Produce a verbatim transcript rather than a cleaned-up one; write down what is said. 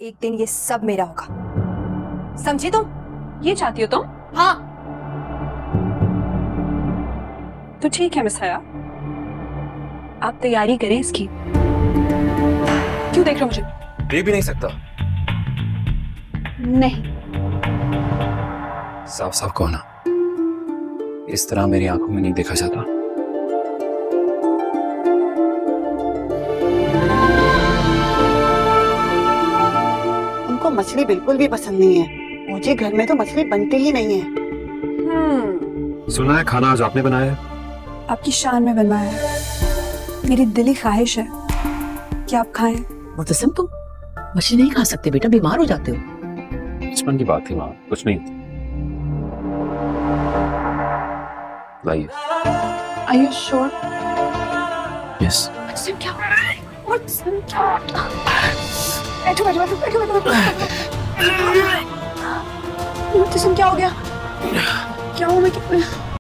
एक दिन ये सब मेरा होगा, समझी तुम? ये चाहती हो तुम? हाँ। तो ठीक है मिस हया, आप तैयारी करें इसकी। क्यों देख रहे हो मुझे? दे भी नहीं सकता। नहीं। साफ साफ कहो ना, इस तरह मेरी आंखों में नहीं देखा जाता। उनको मछली बिल्कुल भी पसंद नहीं है। मुझे घर में तो मछली बनती ही नहीं है। हम्म। सुना है खाना आज आपने बनाया है? आपकी शान में बनवाया है। मेरी दिली ख्वाहिश है कि आप खाएं। मुतसिम, तुम मछली नहीं खा सकते बेटा, बीमार हो जाते हो। बचपन की बात थी माँ, कुछ नहीं। लाइए। Are you sure? Yes. Mutasim क्या हो रहा है? मुतसिम क्या? बैठो बैठो बैठो बैठो बैठो बैठो। मुतसिम क्या हो गया? क्या हुआ? मैं